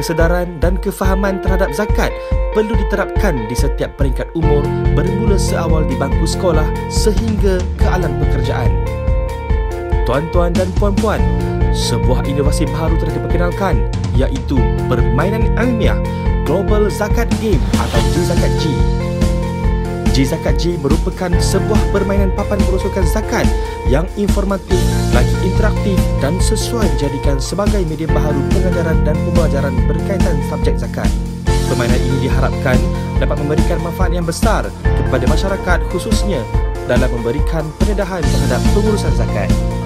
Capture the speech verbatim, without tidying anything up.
kesedaran dan kefahaman terhadap zakat perlu diterapkan di setiap peringkat umur bermula seawal di bangku sekolah sehingga ke alam pekerjaan. Tuan-tuan dan puan-puan, sebuah inovasi baru telah diperkenalkan, iaitu permainan ilmiah Global Zakat Game atau G Zakat G. G Zakat G merupakan sebuah permainan papan merosokan zakat yang informatif, lagi interaktif dan sesuai dijadikan sebagai media baharu pengajaran dan pembelajaran berkaitan subjek zakat. Permainan ini diharapkan dapat memberikan manfaat yang besar kepada masyarakat, khususnya dalam memberikan pendedahan terhadap pengurusan zakat.